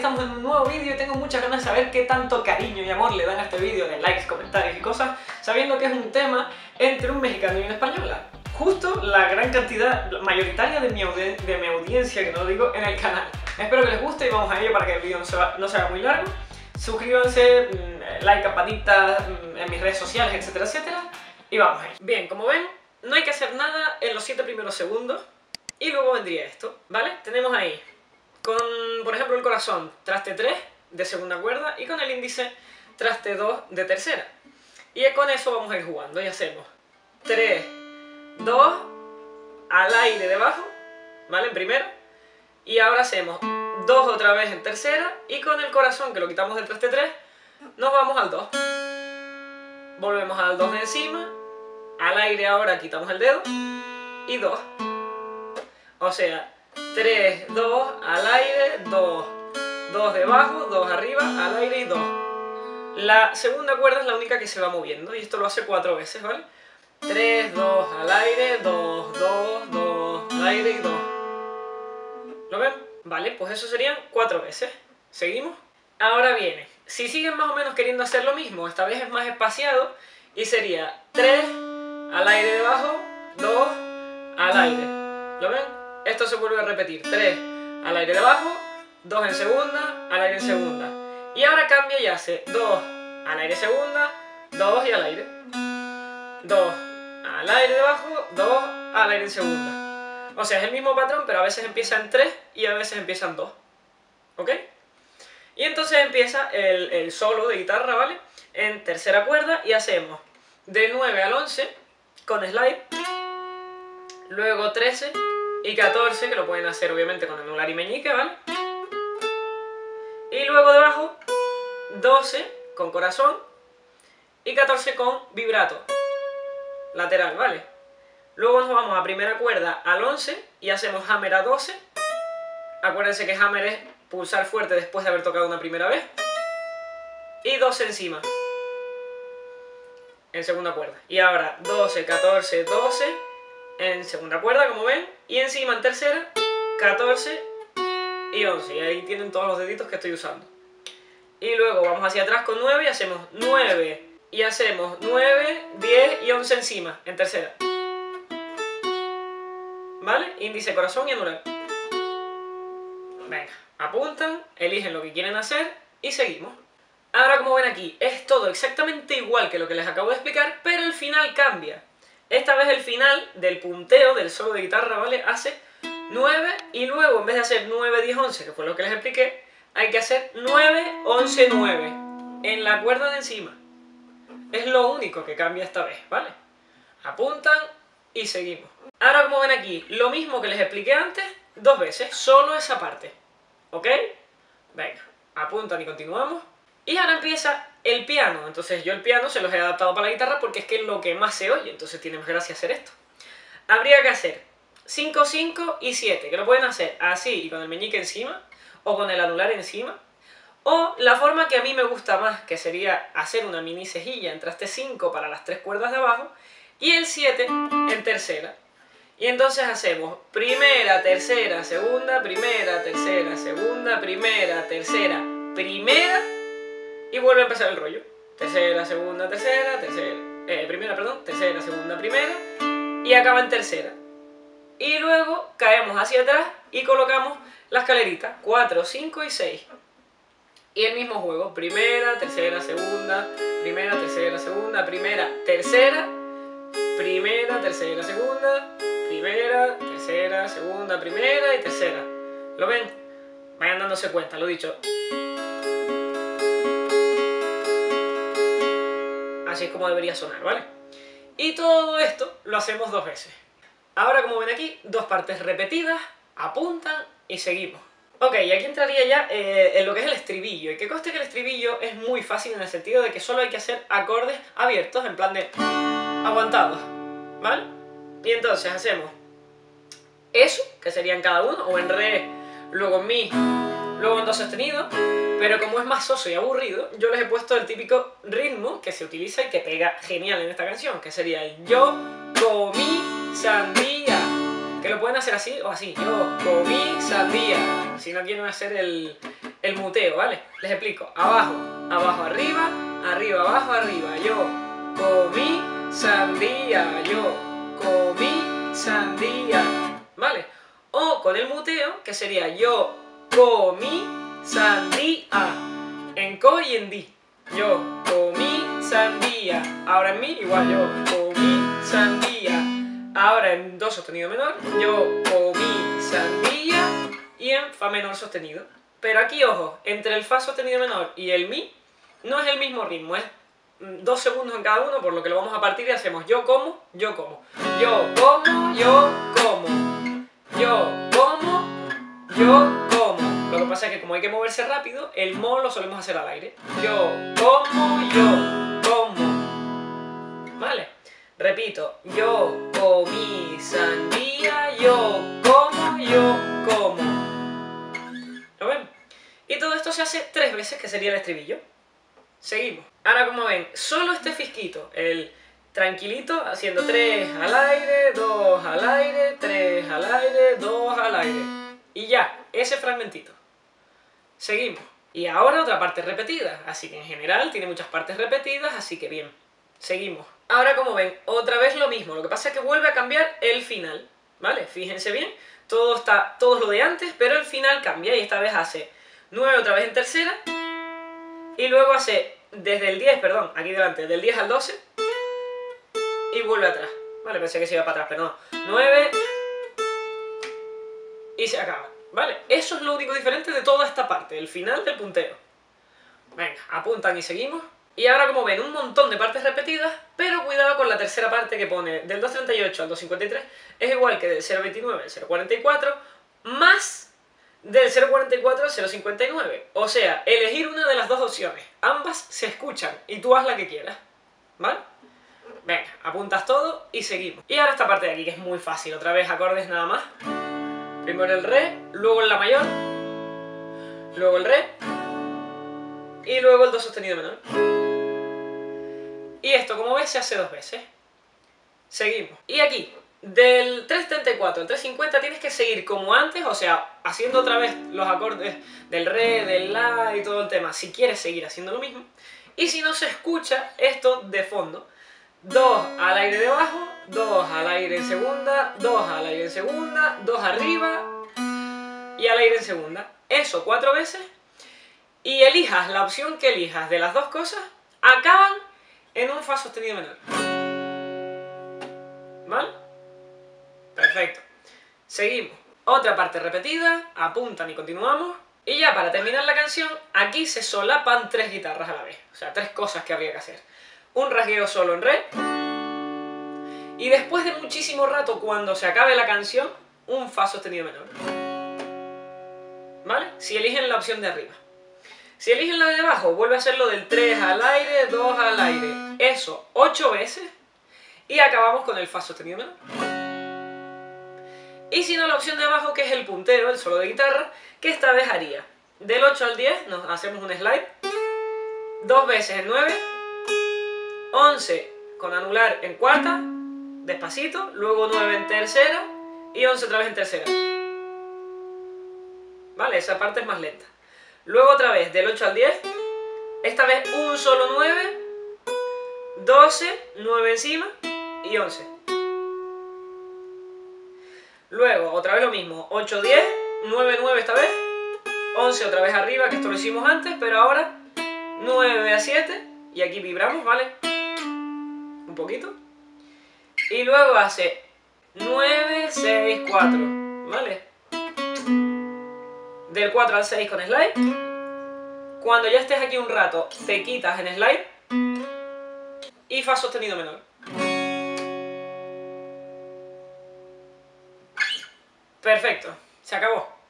estamos en un nuevo vídeo y tengo muchas ganas de saber qué tanto cariño y amor le dan a este vídeo, de likes, comentarios y cosas, sabiendo que es un tema entre un mexicano y una española. Justo la gran cantidad mayoritaria de mi audiencia, que no lo digo, en el canal. Espero que les guste y vamos a ello para que el vídeo no se haga muy largo. Suscríbanse, like, campanita en mis redes sociales, etcétera, etcétera. Y vamos a ello. Bien, como ven, no hay que hacer nada en los 7 primeros segundos. Y luego vendría esto, ¿vale? Tenemos ahí, con, por ejemplo, el corazón, traste 3 de segunda cuerda y con el índice, traste 2 de tercera. Y con eso vamos a ir jugando y hacemos 3, 2, al aire debajo, ¿vale? En primera. Y ahora hacemos 2 otra vez en tercera y con el corazón, que lo quitamos del traste 3, nos vamos al 2. Volvemos al 2 de encima, al aire ahora quitamos el dedo y 2. O sea, 3, 2, al aire, 2. 2 debajo, 2 arriba, al aire y 2. La segunda cuerda es la única que se va moviendo y esto lo hace 4 veces, ¿vale? 3, 2, al aire, 2, 2, 2, al aire y 2. ¿Lo ven? Vale, pues eso serían 4 veces. ¿Seguimos? Ahora viene. Si siguen más o menos queriendo hacer lo mismo, esta vez es más espaciado y sería 3, al aire debajo, 2, al aire. ¿Lo ven? Esto se vuelve a repetir, 3 al aire debajo, 2 en segunda, al aire en segunda. Y ahora cambia y hace 2 al aire segunda, 2 y al aire. 2 al aire debajo, 2 al aire en segunda. O sea, es el mismo patrón, pero a veces empieza en 3 y a veces empieza en 2. ¿Ok? Y entonces empieza el solo de guitarra, ¿vale? En tercera cuerda y hacemos de 9 al 11 con slide, luego 13 y 14, que lo pueden hacer obviamente con anular y meñique, ¿vale? Y luego debajo 12 con corazón y 14 con vibrato lateral, ¿vale? Luego nos vamos a primera cuerda al 11 y hacemos hammer a 12. Acuérdense que hammer es pulsar fuerte después de haber tocado una primera vez. Y 12 encima, en segunda cuerda. Y ahora 12, 14, 12 en segunda cuerda, como ven, y encima en tercera, 14 y 11, y ahí tienen todos los deditos que estoy usando. Y luego vamos hacia atrás con 9 y hacemos 9, y hacemos 9, 10 y 11 encima, en tercera. ¿Vale? Índice, corazón y anular. Venga, apuntan, eligen lo que quieren hacer y seguimos. Ahora, como ven aquí, es todo exactamente igual que lo que les acabo de explicar, pero el final cambia. Esta vez el final del punteo del solo de guitarra, ¿vale? Hace 9 y luego en vez de hacer 9, 10, 11, que fue lo que les expliqué, hay que hacer 9, 11, 9 en la cuerda de encima. Es lo único que cambia esta vez, ¿vale? Apuntan y seguimos. Ahora, como ven aquí, lo mismo que les expliqué antes, 2 veces, solo esa parte. ¿Ok? Venga, apuntan y continuamos. Y ahora empieza el piano. Entonces yo el piano se los he adaptado para la guitarra porque es que es lo que más se oye, entonces tiene más gracia hacer esto. Habría que hacer 5, 5 y 7, que lo pueden hacer así y con el meñique encima, o con el anular encima, o la forma que a mí me gusta más, que sería hacer una mini cejilla en traste 5 para las 3 cuerdas de abajo, y el 7 en tercera. Y entonces hacemos primera, tercera, segunda, primera, tercera, segunda, primera, tercera, primera, y vuelve a empezar el rollo. Tercera, segunda, tercera, primera, perdón, tercera, segunda, primera, y acaba en tercera. Y luego caemos hacia atrás y colocamos la escalerita, 4, 5 y 6. Y el mismo juego, primera, tercera, segunda, primera, tercera, segunda, primera, tercera, primera, tercera, segunda, primera, tercera, segunda, primera y tercera. ¿Lo ven? Vayan dándose cuenta, lo dicho. Así es como debería sonar, ¿vale? Y todo esto lo hacemos 2 veces. Ahora, como ven aquí, 2 partes repetidas, apuntan y seguimos. Ok, y aquí entraría ya en lo que es el estribillo. Y que conste que el estribillo es muy fácil en el sentido de que solo hay que hacer acordes abiertos, en plan de aguantados, ¿vale? Y entonces hacemos eso, que serían cada uno, o en re, luego en mi, luego en do sostenido. Pero como es más soso y aburrido, yo les he puesto el típico ritmo que se utiliza y que pega genial en esta canción, que sería el yo comí sandía. Que lo pueden hacer así o así. Yo comí sandía. Si no quieren hacer el muteo, ¿vale? Les explico. Abajo, abajo, arriba, arriba, abajo, arriba. Yo comí sandía, yo comí sandía, ¿vale? O con el muteo, que sería yo comí sandía, en co y en di. Yo comí sandía. Ahora en mi, igual, yo comí sandía. Ahora en do sostenido menor, yo comí sandía. Y en fa menor sostenido. Pero aquí, ojo, entre el fa sostenido menor y el mi, no es el mismo ritmo, es 2 segundos en cada uno, por lo que lo vamos a partir y hacemos yo como, yo como. Yo como, yo como. Yo como, yo como. Lo que pasa es que como hay que moverse rápido, el mo lo solemos hacer al aire. Yo como, yo como. ¿Vale? Repito, yo comí sandía, yo como, yo como. ¿Lo ven? Y todo esto se hace 3 veces, que sería el estribillo. Seguimos. Ahora, como ven, solo este fisquito, el tranquilito, haciendo 3 al aire, 2 al aire, 3 al aire, 2 al aire. Y ya, ese fragmentito. Seguimos. Y ahora otra parte repetida, así que en general tiene muchas partes repetidas, así que bien. Seguimos. Ahora, como ven, otra vez lo mismo, lo que pasa es que vuelve a cambiar el final, ¿vale? Fíjense bien, todo es lo de antes, pero el final cambia y esta vez hace 9 otra vez en tercera y luego hace desde el 10, perdón, aquí delante, del 10 al 12 y vuelve atrás. Vale, pensé que se iba para atrás, pero no. 9 y se acaba, ¿vale? Eso es lo único diferente de toda esta parte, el final del punteo. Venga, apuntan y seguimos. Y ahora, como ven, un montón de partes repetidas, pero cuidado con la tercera parte que pone del 2.38 al 2.53, es igual que del 0.29 al 0.44, más del 0.44 al 0.59. O sea, elegir una de las dos opciones. Ambas se escuchan y tú haz la que quieras, ¿vale? Venga, apuntas todo y seguimos. Y ahora esta parte de aquí, que es muy fácil. Otra vez acordes nada más. Primero el re, luego el la mayor, luego el re, y luego el do sostenido menor. Y esto, como ves, se hace 2 veces. Seguimos. Y aquí, del 3.34 al 3.50 tienes que seguir como antes, o sea, haciendo otra vez los acordes del re, del la y todo el tema, si quieres seguir haciendo lo mismo. Y si no se escucha esto de fondo, 2 al aire de abajo, 2 al aire en segunda, 2 al aire en segunda, 2 arriba y al aire en segunda. Eso 4 veces. Y elijas la opción que elijas de las dos cosas, acaban en un fa sostenido menor. ¿Vale? Perfecto. Seguimos. Otra parte repetida, apuntan y continuamos. Y ya para terminar la canción, aquí se solapan 3 guitarras a la vez. O sea, 3 cosas que habría que hacer. Un rasgueo solo en re. Y después de muchísimo rato, cuando se acabe la canción, un fa sostenido menor. ¿Vale? Si eligen la opción de arriba. Si eligen la de abajo, vuelve a hacerlo del 3 al aire, 2 al aire. Eso 8 veces. Y acabamos con el fa sostenido menor. Y si no, la opción de abajo, que es el punteo, el solo de guitarra, que esta vez haría del 8 al 10, nos hacemos un slide, 2 veces en 9, 11 con anular en cuarta, despacito, luego 9 en tercera y 11 otra vez en tercera. ¿Vale? Esa parte es más lenta. Luego otra vez del 8 al 10, esta vez un solo 9, 12, 9 encima y 11. Luego otra vez lo mismo, 8, 10, 9, 9 esta vez, 11 otra vez arriba, que esto lo hicimos antes, pero ahora 9 a 7, y aquí vibramos, ¿vale? Un poquito. Y luego hace 9, 6, 4, ¿vale? Del 4 al 6 con slide. Cuando ya estés aquí un rato, te quitas en slide y fa sostenido menor. Perfecto, se acabó.